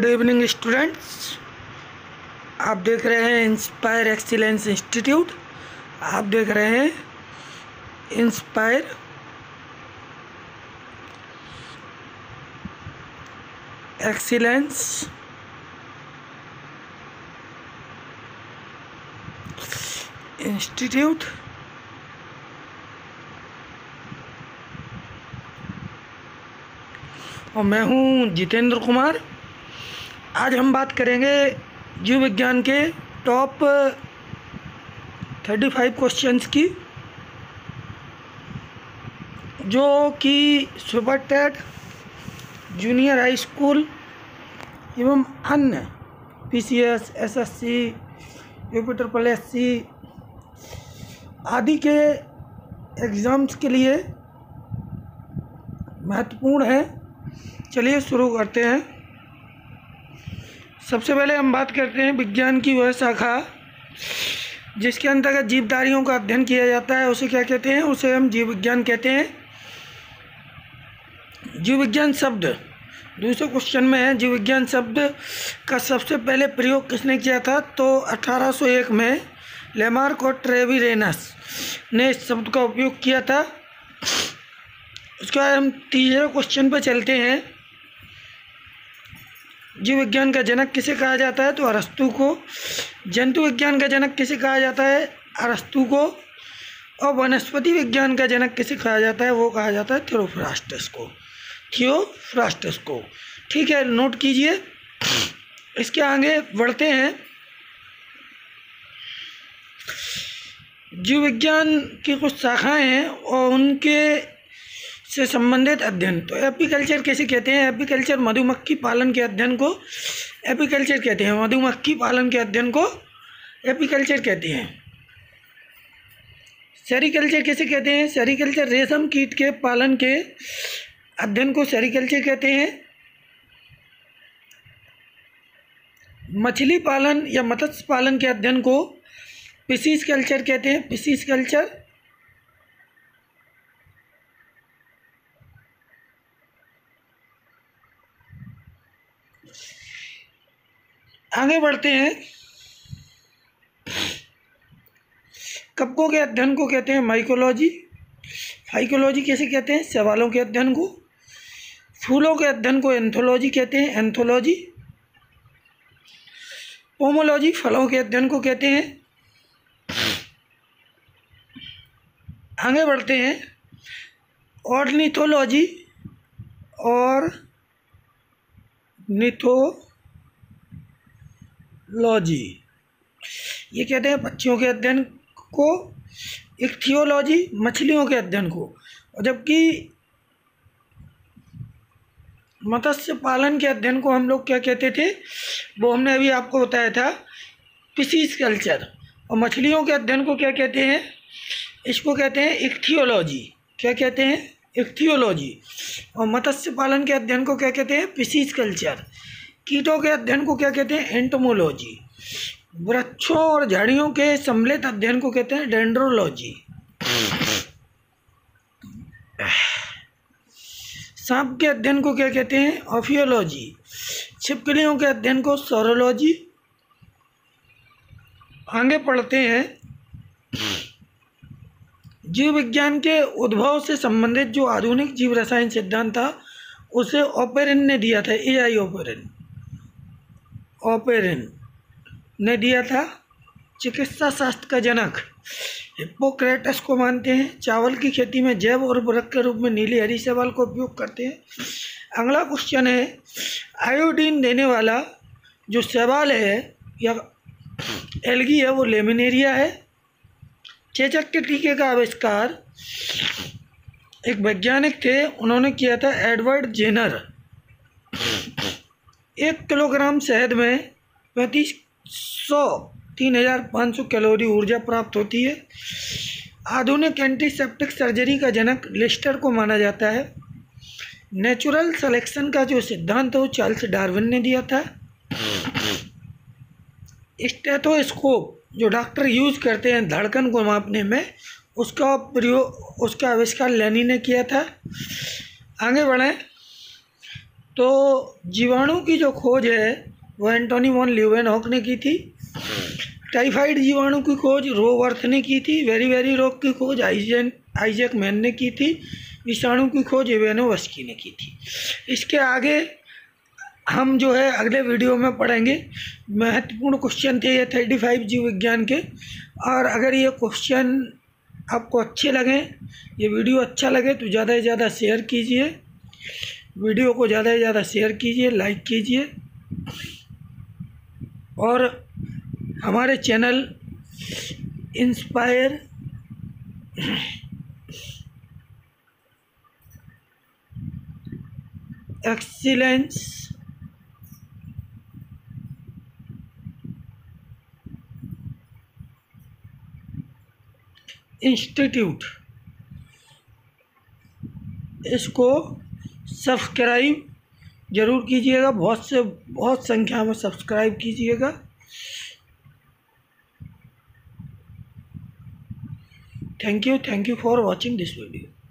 Good evening students. आप देख रहे हैं इंस्पायर एक्सीलेंस इंस्टीट्यूट। आप देख रहे हैं इंस्पायर एक्सीलेंस इंस्टीट्यूट। और मैं हूं जितेंद्र कुमार। आज हम बात करेंगे जीव विज्ञान के टॉप 35 क्वेश्चंस की, जो कि super TET, junior high school एवं अन्य PCS, SSC, UPSSC आदि के एग्ज़ाम्स के लिए महत्वपूर्ण है। चलिए शुरू करते हैं। सबसे पहले हम बात करते हैं विज्ञान की वह शाखा जिसके अंतर्गत जीवधारियों का अध्ययन किया जाता है, उसे क्या कहते हैं? उसे हम जीव विज्ञान कहते हैं। जीव विज्ञान शब्द दूसरे क्वेश्चन में है, जीव विज्ञान शब्द का सबसे पहले प्रयोग किसने किया था? तो 1801 में लेमार्क और ट्रेविरेनस ने इस शब्द का उपयोग किया था। उसके बाद हम तीसरे क्वेश्चन पर चलते हैं। जीव विज्ञान का जनक किसे कहा जाता है? तो अरस्तू को। जंतु विज्ञान का जनक किसे कहा जाता है? अरस्तू को। और वनस्पति विज्ञान का जनक किसे कहा जाता है? वो कहा जाता है थियोफ्रास्टस को। थियोफ्रास्टस को। ठीक है, नोट कीजिए। इसके आगे बढ़ते हैं। जीव विज्ञान की कुछ शाखाएं हैं और उनके से संबंधित अध्ययन। तो एपीकल्चर कैसे कहते हैं? एपीकल्चर मधुमक्खी पालन के अध्ययन को एपीकल्चर कहते हैं। मधुमक्खी पालन के अध्ययन को एपीकल्चर कहते हैं। सेरीकल्चर कैसे कहते हैं? सेरीकल्चर रेशम कीट के पालन के अध्ययन को सेरीकल्चर कहते हैं। मछली पालन या मत्स्य पालन के अध्ययन को फिशिस कल्चर कहते हैं। Pisciculture. आगे बढ़ते हैं। कवकों के अध्ययन को कहते हैं माइकोलॉजी। फाइकोलॉजी कैसे कहते हैं? शैवालों के अध्ययन को। फूलों के अध्ययन को एंथोलॉजी कहते हैं। एंथोलॉजी। पोमोलॉजी फलों के अध्ययन को कहते हैं। आगे बढ़ते हैं। ऑर्निथोलॉजी और निथोलॉजी ये कहते हैं पक्षियों के अध्ययन को। इक्थियोलॉजी मछलियों के अध्ययन को। और जबकि मत्स्य पालन के अध्ययन को हम लोग क्या कहते थे? वो हमने अभी आपको बताया था, फिशिस कल्चर। और मछलियों के अध्ययन को क्या कहते हैं? इसको कहते हैं इक्थियोलॉजी। क्या कहते हैं? इक्थियोलॉजी। और मत्स्य पालन के अध्ययन को क्या कहते हैं? Pisciculture. कीटों के अध्ययन को क्या कहते हैं? एंटोमोलॉजी। वृक्षों और झाड़ियों के सम्मिलित अध्ययन को कहते हैं डेंड्रोलॉजी। सांप के अध्ययन को क्या कहते हैं? ऑफियोलॉजी। छिपकलियों के अध्ययन को सोरोलॉजी। आगे पढ़ते हैं। जीव विज्ञान के उद्भव से संबंधित जो आधुनिक जीव रसायन सिद्धांत था उसे ओपेरिन ने दिया था। AI ओपेरिन ने दिया था। चिकित्सा शास्त्र का जनक हिप्पोक्रेटस को मानते हैं। चावल की खेती में जैव उर्वरक के रूप में नीली हरी शैवाल का उपयोग करते हैं। अगला क्वेश्चन है, आयोडीन देने वाला जो शैवाल है या एल्गी है वो लेमिनेरिया है। चेचक के टीके का आविष्कार एक वैज्ञानिक थे, उन्होंने किया था, एडवर्ड जेनर। 1 किलोग्राम शहद में 3500 कैलोरी ऊर्जा प्राप्त होती है। आधुनिक एंटीसेप्टिक सर्जरी का जनक लिस्टर को माना जाता है। नेचुरल सिलेक्शन का जो सिद्धांत है वो चार्ल्स डार्विन ने दिया था। स्टेथोस्कोप जो डॉक्टर यूज़ करते हैं धड़कन को मापने में, उसका आविष्कार लेनी ने किया था। आगे बढ़ें। तो जीवाणु की जो खोज है वो एंटोनी वॉन ल्यूवेनहॉक ने की थी। टाइफाइड जीवाणु की खोज रोवर्थ ने की थी। वेरी रोग की खोज आइजैक मैन ने की थी। विषाणु की खोज इवानोव्स्की ने की थी। इसके आगे हम जो है अगले वीडियो में पढ़ेंगे। महत्वपूर्ण क्वेश्चन थे ये 35 जीव विज्ञान के। और अगर ये क्वेश्चन आपको अच्छे लगें, ये वीडियो अच्छा लगे तो ज़्यादा से ज़्यादा शेयर कीजिए, वीडियो को ज़्यादा से ज़्यादा शेयर कीजिए, लाइक कीजिए। और हमारे चैनल इंस्पायर एक्सीलेंस इंस्टीट्यूट, इसको सब्सक्राइब ज़रूर कीजिएगा। बहुत संख्या में सब्सक्राइब कीजिएगा। Thank you for watching this video.